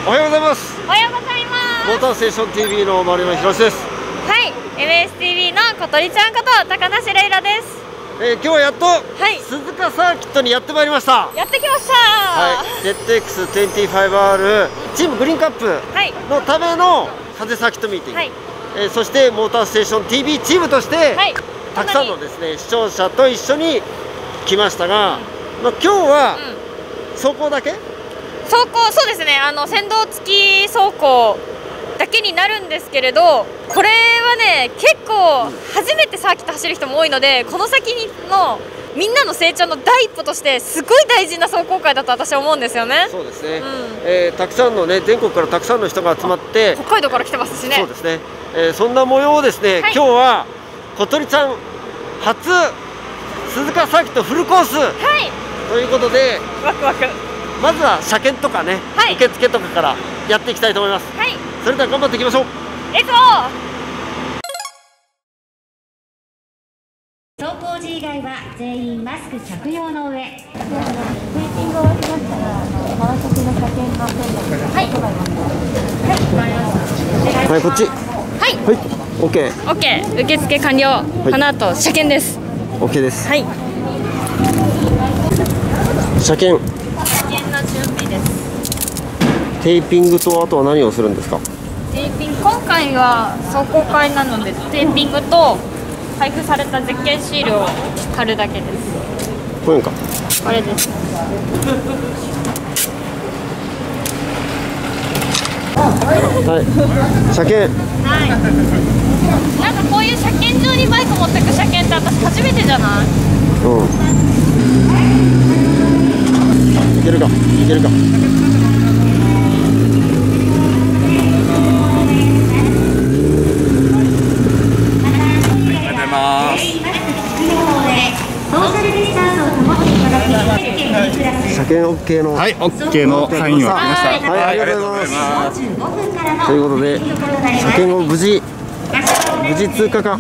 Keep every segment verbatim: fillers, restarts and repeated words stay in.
おはようございます。 おはようございます。 モーターステーション ティービー の丸山博です。 はい、エムエスティービー の小鳥ちゃんこと高梨レイラです。 えー、今日はやっと、 はい、 鈴鹿サーキットにやってまいりました。 やってきました。 はい、ゼットエックスにじゅうごアール チームグリーンカップのための風サーキットミーティング、はい、えー、そしてモーターステーション ティービー チームとして、はい、たくさんのですね視聴者と一緒に来ましたが、うん、まあ、今日は、うん、走行だけ走行、そうですね、あの先導付き走行だけになるんですけれど、これはね結構初めてサーキット走る人も多いので、この先のみんなの成長の第一歩としてすごい大事な壮行会だと私は思うんですよね。 そうですね、うん、えー、たくさんのね全国からたくさんの人が集まって北海道から来てますしね。 そうですね、えー、そんな模様をですね、はい、今日は小鳥ちゃん初鈴鹿サーキットフルコース、はい、ということでワクワク、 まずは車検とかね、はい、受付とかからやっていきたいと思います。はい、それでは頑張っていきましょう。 レッツゴー。 走行時以外は全員マスク着用の上。テーピング終わりましたら、川崎の車検がはい。 はい、こっち。 はい。 はい。オッケー。 オッケー。受付完了。はい、この後車検です。 オッケーです。 はい。 車検。 車検の準備です。 テーピングとあとは何をするんですか。 テーピング、今回は壮行会なのでテーピングと配布されたゼッケンシールを貼るだけです。 これか。 これです。 はい。車検。 はい。なんかこういう車検場にバイク持ってく車検って私初めてじゃない？ うん。いけるか。いけるか。車検 オーケー の、 はい、オーケー のサインを書きました。 はい、ありがとうございます。ということで、車検を無事無事通過か。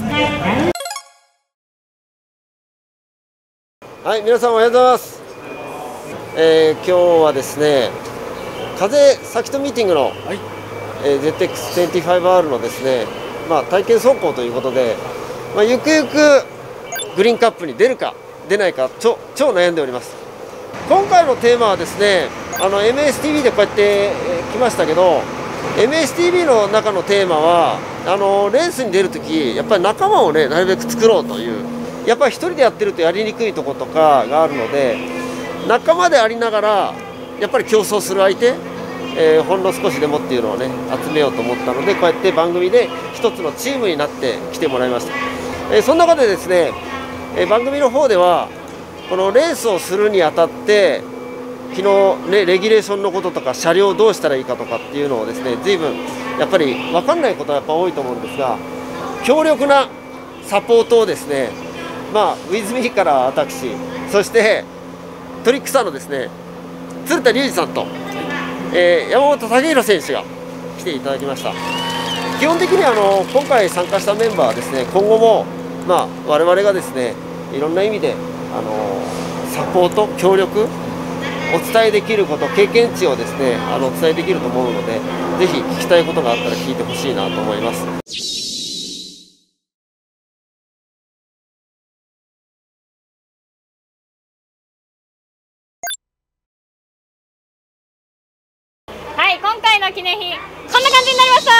はい、皆さんおはようございます。えー、今日はですね、風サーキットミーティングの、はい、えー、ゼットエックスにじゅうごアール のですね、まあ体験走行ということで、まあ、ゆくゆくグリーンカップに出るか出ないか超超悩んでおります。今回のテーマはですね、あの エムエスティービー でこうやって、えー、来ましたけど、 エムエスティービー の中のテーマはあのレースに出るときやっぱり仲間をねなるべく作ろうという、やっぱり一人でやってるとやりにくいとことかがあるので、仲間でありながらやっぱり競争する相手、えー、ほんの少しでもっていうのをね集めようと思ったので、こうやって番組で一つのチームになって来てもらいました。えー、その中でですね、えー、番組の方ではこのレースをするにあたって昨日ねレギュレーションのこととか車両をどうしたらいいかとかっていうのをですね、随分やっぱり分かんないことはやっぱ多いと思うんですが、強力なサポートをですね、まあウィズミーから私、そしてトリックスターのですね鶴田隆二さんと、えー、山本武弘選手が来ていただきました。基本的にあの今回参加したメンバーはですね、今後もまあ我々がですねいろんな意味であのサポート協力お伝えできること、経験値をですねあのお伝えできると思うので、ぜひ聞きたいことがあったら聞いてほしいなと思います。 はい、今回の記念品こんな感じになりました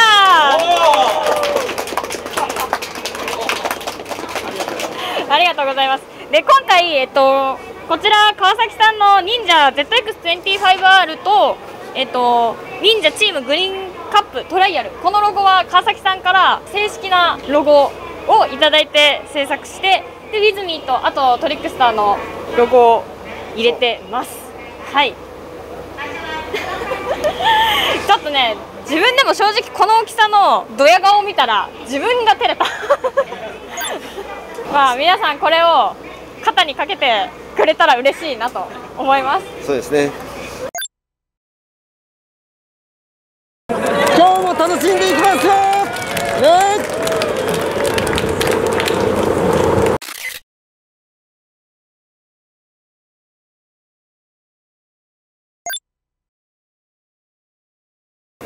。ありがとうございます。で、今回、えっと、こちら川崎さんの忍者 ゼットエックスにじゅうごアール と、えっと、忍者チームグリーンカップトライアル、このロゴは川崎さんから正式なロゴをいただいて制作して、でウィズミーとあとトリックスターのロゴを入れてます。はい。ちょっとね、自分でも正直この大きさのドヤ顔を見たら自分が照れた。まあ皆さんこれを肩にかけてくれたら嬉しいなと思います。 そうですね。今日も楽しんでいきますよ。ね。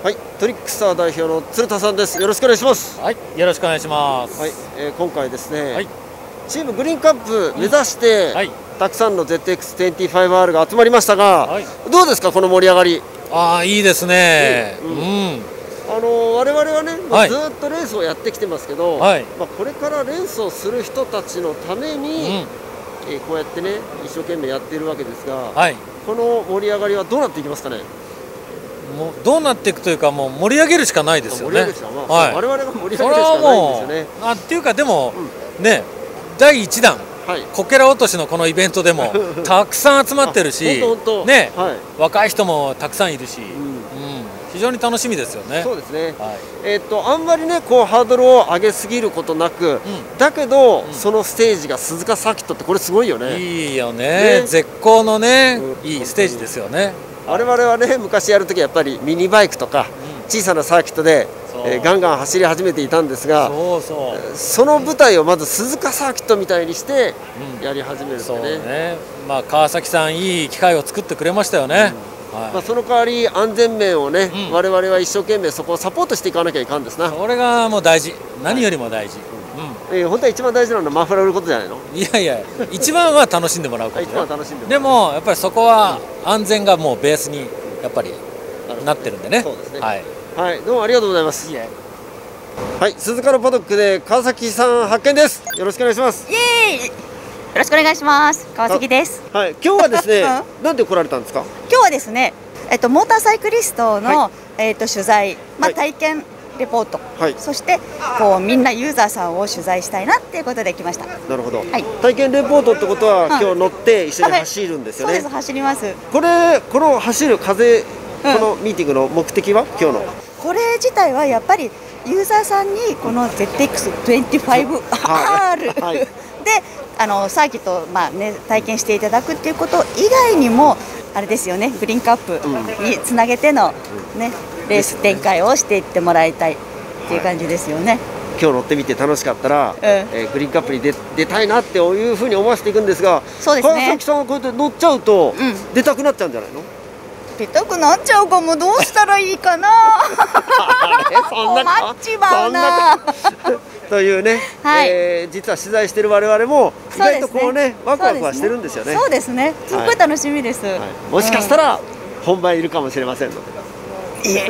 はい、トリックスター代表の鶴田さんです。よろしくお願いします。 はい、よろしくお願いします。 はい、えー、今回ですね、 はい、 チームグリーンカップ目指して、うん、はい、たくさんの ゼットエックスにじゅうご アール が集まりましたが、はい、どうですかこの盛り上がり。 ああ、いいですね。うん、うん、 あの我々はね、まあ、ずっとレースをやってきてますけど、はい、まあ、これからレースをする人たちのために、うん、えー、こうやってね一生懸命やっているわけですが、はい、この盛り上がりはどうなっていきますかね。 もうどうなっていくというか、もう盛り上げるしかないですよね。はい、 我々が盛り上げるしかないんですよね。 あっていうかでも、うん、ね、だいいちだん、はい、こけら落としのこのイベントでもたくさん集まってるし、ね、はい、若い人もたくさんいるし、うん、うん、非常に楽しみですよね。 そうですね。はい、えっとあんまりねこうハードルを上げすぎることなく、うん、だけど、うん、そのステージが鈴鹿サーキットってこれすごいよね。 いいよね。ね、絶好のね、うん、いいステージですよね。 我々はね昔やるときはやっぱりミニバイクとか小さなサーキットで、えー、ガンガン走り始めていたんですが、そうそうその舞台をまず鈴鹿サーキットみたいにしてやり始めるんでね。うん、そうね、 まあ、川崎さんいい機会を作ってくれましたよね。 うん、はい、まあ、その代わり安全面をね、うん、我々は一生懸命そこをサポートしていかなきゃいかんですな。 それがもう大事、何よりも大事。 うん、えー、本当は一番大事なのはマフラー売ることじゃないの。 いやいや、一番は楽しんでもらうこと、ね、 一番は楽しんでもらう。 でもやっぱりそこは安全がもうベースにやっぱりなってるんでね。 そうですね。 はい、 はい、どうもありがとうございます。いいえ、はい、鈴鹿のパドックで川崎さん発見です。よろしくお願いします。 イエーイ、よろしくお願いします。川崎です。 はい、今日はですね、なんで来られたんですか。 今日はですね、えっとモーターサイクリストの、はい、えっと取材、まあ、体験レポート、はい、そしてこうみんなユーザーさんを取材したいなっていうことで来ました。 なるほど。はい、体験レポートってことは、うん、今日乗って一緒に走るんですよね。 はい、そうです、走ります。 これこの走る風、このミーティングの目的は今日の。 これ自体はやっぱりユーザーさんにこの ゼットエックスにじゅうご アール はい、であのサーキットを、まあね、体験していただくっていうこと以外にもあれですよね、グリーンカップにつなげての、ね、レース展開をしていってもらいたいっていう感じですよね。はい、 今日乗ってみて楽しかったら、うん、えー、グリーンカップに 出, 出たいなっていうふうに思わせていくんですが、 そうですね、 川崎さんはこうやって乗っちゃうと、うん、出たくなっちゃうんじゃないの。 出たくなっちゃうかも。どうしたらいいかな。困っちまうな。 というね、はい、えー、実は取材している我々も意外とこうね、ワクワクはしてるんですよね。 そうですね、すごい楽しみです。はいはい、 もしかしたら本番いるかもしれませんので。いえ、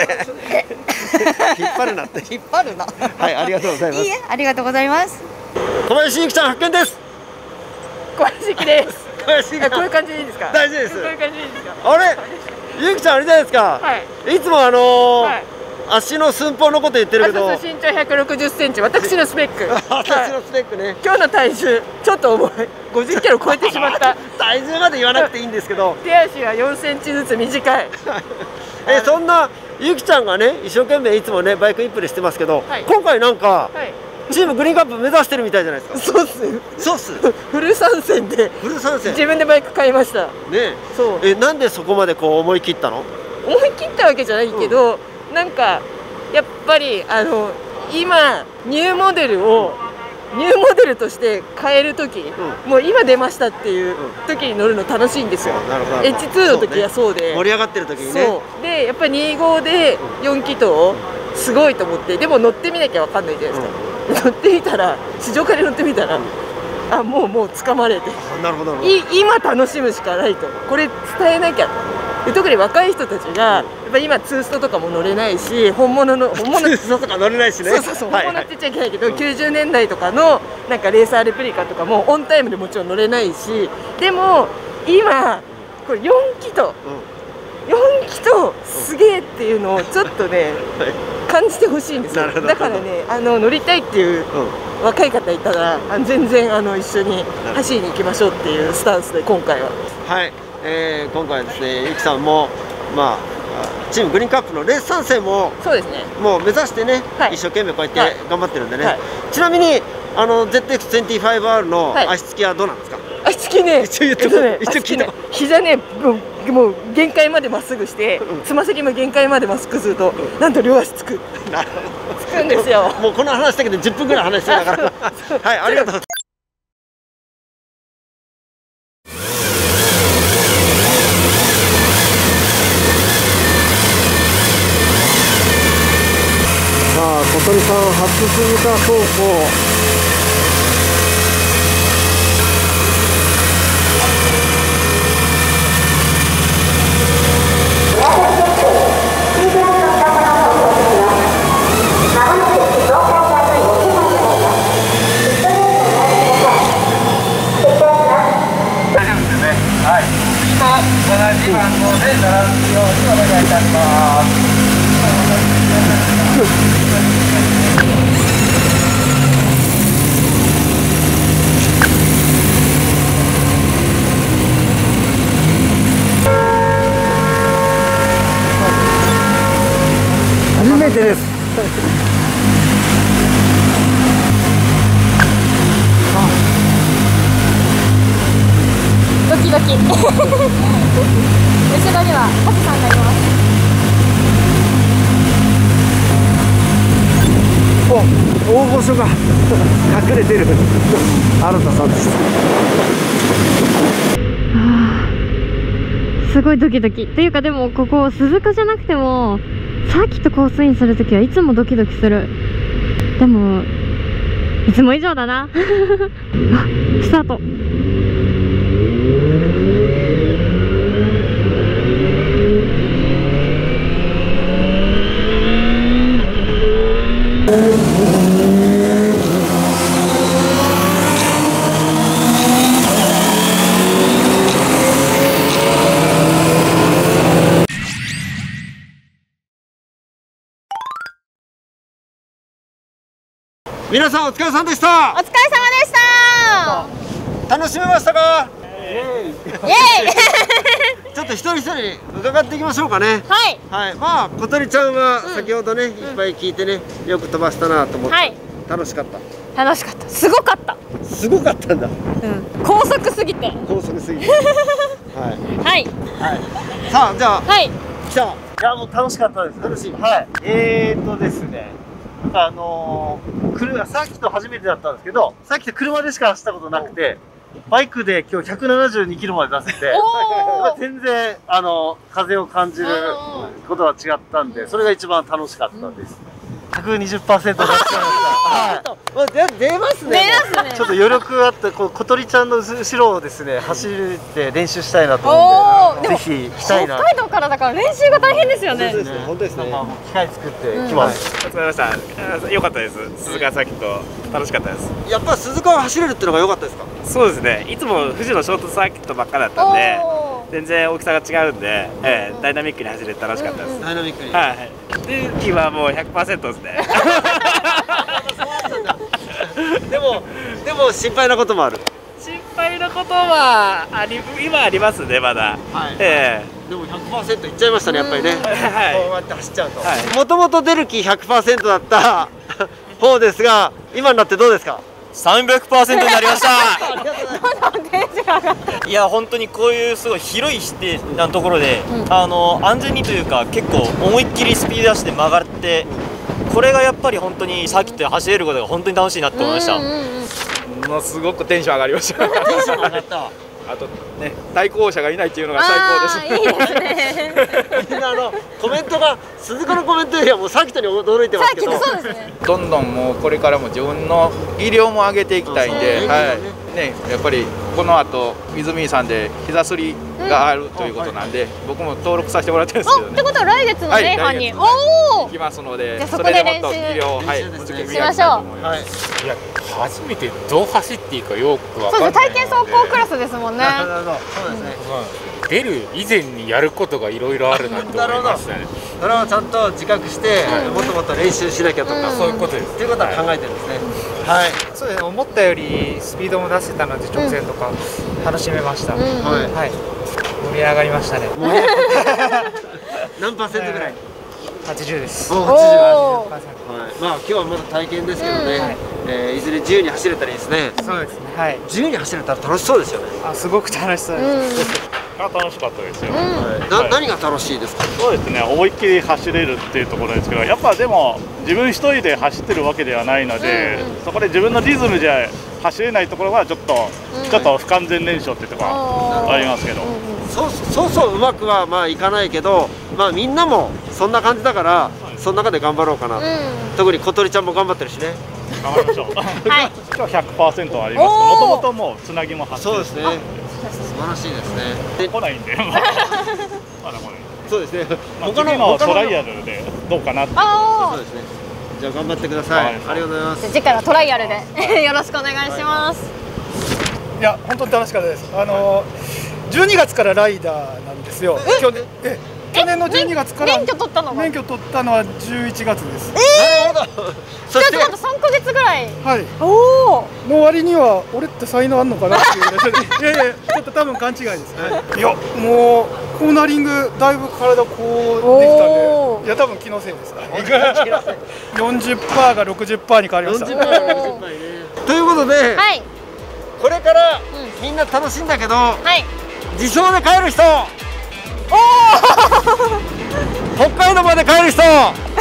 引っ張るなって。 引っ張るな。 はい、ありがとうございます。 いいえ、ありがとうございます。 小林ゆきちゃん発見です。 小林ゆきです。こういう感じでいいですか。 大丈夫です。 こういう感じでいいですか。 あれ、ゆきちゃんあれじゃないですか。はい。いつもあのーはい、足の寸法のこと言ってるけど。 身長ひゃくろくじゅっセンチ、私のスペック。 私のスペックね。はい、 今日の体重ちょっと重い。ごじゅっキロ超えてしまった。 体重まで言わなくていいんですけど。 手足はよんセンチずつ短い。 え、そんなゆきちゃんがね、一生懸命いつもねバイクインプレしてますけど、はい、今回なんか。はい、チームグリーンカップ目指してるみたいじゃないですか。 そうっす。 そうっす。 フル参戦で。 フル参戦。 自分でバイク買いました。 ね。そう。え、なんでそこまでこう思い切ったの？ 思い切ったわけじゃないけど、うん、なんかやっぱりあの今ニューモデルをニューモデルとして買える時、うん、もう今出ましたっていう時に乗るの楽しいんですよ。なるほど。エイチツー の時はそうで、 そうね、盛り上がってる時にね。 そうでやっぱりにじゅうごでよん気筒すごいと思って、でも乗ってみなきゃわかんないじゃないですか。うん乗ってみたら、市場から乗ってみたら、あ、もうもう掴まれて、 なるほど今楽しむしかないと、これ伝えなきゃ。で特に若い人たちが、やっぱ今ツーストとかも乗れないし、本物の本物ツーストとか乗れないしね。 そうそうそう、本物って言っちゃいけないけど、きゅうじゅうねんだいとかのなんかレーサーレプリカとかもオンタイムでもちろん乗れないし、でも今これよん気筒、よん気筒すげえっていうのをちょっとね。感じてほしいんですよ。だからね、あの乗りたいっていう若い方いたら、あの全然あの一緒に走りに行きましょうっていうスタンスで今回は。 はい、えー、今回はですね、ゆきさんもまあチームグリーンカップのレース参戦もそうですね。 もう目指してね、はい、一生懸命こうやって頑張ってるんでね。はい、ちなみにあの ゼットエックスにじゅうご アール の足つきはどうなんですか。 はい、足つきね、 一応言ってくれ。一応聞いて。 膝ね、もう限界までまっすぐして、つま先も限界までまっすぐすると、なんと両足つく。なるほど。つくんですよ。 もうこの話だけでじゅっぷんぐらい話してたから。はい、ありがとう。 初鈴鹿走行。 初めてです。 ドキドキ。後ろにはハチさんがいます。 お、大御所が隠れてる。新田さんです。 すごいドキドキ。っていうかでもここ鈴鹿じゃなくてもサーキットコースインするときはいつもドキドキする。でもいつも以上だな。あ、スタート。 皆さんお疲れさんでした。 お疲れ様でした。 楽しめましたか。 イエーイ。 ちょっと一人一人伺っていきましょうかね。 はい。 はい、まあ小鳥ちゃんは先ほどね、うん、いっぱい聞いてね、よく飛ばしたなと思って、はい、楽しかった。 楽しかった。すごかった。 すごかったんだ。 うん。高速すぎて。 高速すぎて。はい。 はい。 はい。さあじゃあ。はい。来た。 いやもう楽しかったです。 楽しい。 はい。えーとですね。あのー、車さっきと初めてだったんですけど、さっきと車でしか走ったことなくて、バイクで今日ひゃくななじゅうにキロまで出せて、全然あの風を感じることは違ったんで、それが一番楽しかったです。ひゃくにじゅっパーセント 出しちゃいました。 はい。出ますね。 出ますね。 ちょっと余力あって、こう小鳥ちゃんの後ろをですね、走って練習したいなと思うんで、ぜひ来たいな。 北海道からだから練習が大変ですよね。 そうですね。本当ですね。 機械作ってきます。 お疲れ様でした。良かったです。鈴鹿サーキット楽しかったです。 やっぱ鈴鹿を走れるっていうのが良かったですか。 そうですね。いつも富士のショートサーキットばっかだったんで、全然大きさが違うんで、えー、ダイナミックに走れて楽しかったです。 ダイナミックに。 はい。で、今もう ひゃくパーセント ですね。 でもでも心配なこともある。 心配なことはあり今ありますねまだ。 はい。 ええー、でも ひゃくパーセント いっちゃいましたねやっぱりね。はい。こうやって走っちゃうと。 はい。 もともと出る気 ひゃくパーセント だった方ですが、今になってどうですか。 さんびゃくパーセント になりました。 た。 いや本当にこういうすごい広い視点なところで、うん、あの安全にというか結構思いっきりスピード出して曲がって、これがやっぱり本当にサーキットで走れることが本当に楽しいなと思いました。 ものすごくテンション上がりました。 テンション上がった。 あとね、対向車がいないっていうのが最高です。 いいですね。 みんなあのコメントが鈴鹿のコメントよりはもうサーキットに驚いてますけど。 そうですね。 どんどんもうこれからも自分の技量も上げていきたいんで、はい。ね、やっぱりこの後泉井さんで膝すりがあるということなんで、僕も登録させてもらってるんですけどね。 ってことは来月のレイハンに行きますので、それでもっと技量をはいしましょう。 いや初めてどう走っていいかよく分かんない。 体験走行クラスですもんね。 なるほど。そうですね。 出る以前にやることがいろいろあるなと思いましたね。 それはちゃんと自覚してもっともっと練習しなきゃとかそういうことです。 っていうことは考えてるんですね。はい。 そうですね。思ったよりスピードも出せたので直線とか楽しめました。はい。盛り上がりましたね。 何パーセントぐらい？ はちじゅうです。 おお、はちじゅう。はい。まあ今日はまだ体験ですけどね。えいずれ自由に走れたらいいですね。 そうですね。はい。 自由に走れたら楽しそうですよね。 あ、すごく楽しそうです。 あ、楽しかったですよ。 な何が楽しいですか。 そうですね。思いっきり走れるっていうところですけど、やっぱでも自分一人で走ってるわけではないので、そこで自分のリズムじゃ走れないところはちょっとちょっと不完全燃焼っていうところはありますけど。そうそうそううまくはまあいかないけど、まあみんなもそんな感じだから、 その中で頑張ろうかな、うん、特に小鳥ちゃんも頑張ってるしね。 頑張りましょう。はい。今日ひゃくパーセントあります。もともともうつなぎも発生。 そうですね。素晴らしいですね。 で来ないんで。まだ来ない。 そうですね。 他のトライアルでどうかなって。 そうですね。じゃあ頑張ってください。ありがとうございます。 次からトライアルでよろしくお願いします。 いや本当に楽しかったです。あのじゅうにがつからライダーなんですよ。去年え去年のじゅうにがつから免許取ったのが免許取ったのはじゅういちがつです。 ええ。なるほど。そしてあとさんかげつぐらい。 はい。おお。の割には俺って才能あんのかなっていうぐらい。いやいやちょっと多分勘違いですね。いやもうコーナリングだいぶ体こうできたんで、いや多分気のせいです。よんじゅっパーセント が ろくじゅっパーセント に変わりました。よんじゅっパーセント ろくじゅっパーセント ね。 ということで、はい、これからみんな楽しいんだけど、はい、自走で帰る人。お北海道まで帰る人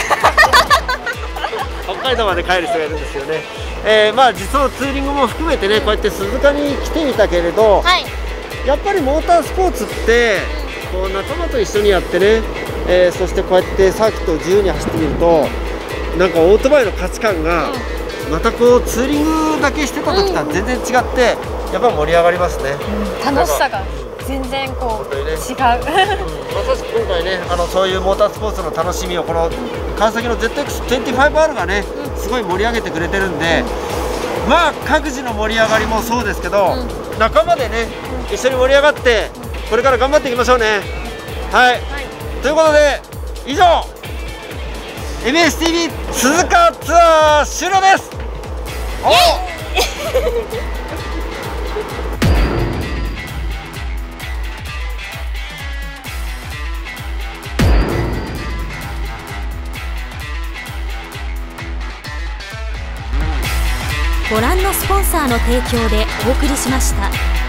北海道まで帰る人がいるんですよね。えー、まあ自走ツーリングも含めてね、こうやって鈴鹿に来てみたけれど、はい、やっぱりモータースポーツってこう仲間と一緒にやってね、えー、そしてこうやってサーキットを自由に走ってみると、なんかオートバイの価値観がまたこうツーリングだけしてた時とは全然違ってやっぱ盛り上がりますね。 うん、楽しさが全然こう、ね、違う、うん、まさしく今回ね、あのそういうモータースポーツの楽しみをこの川崎の ゼットエックスにじゅうごアール がね、うん、すごい盛り上げてくれてるんで、うん、まあ各自の盛り上がりもそうですけど、うん、仲間でね、うん、一緒に盛り上がってこれから頑張っていきましょうね。はい、はい、ということで以上 エムエスティービー 鈴鹿ツアー終了です。 ご覧のスポンサーの提供でお送りしました。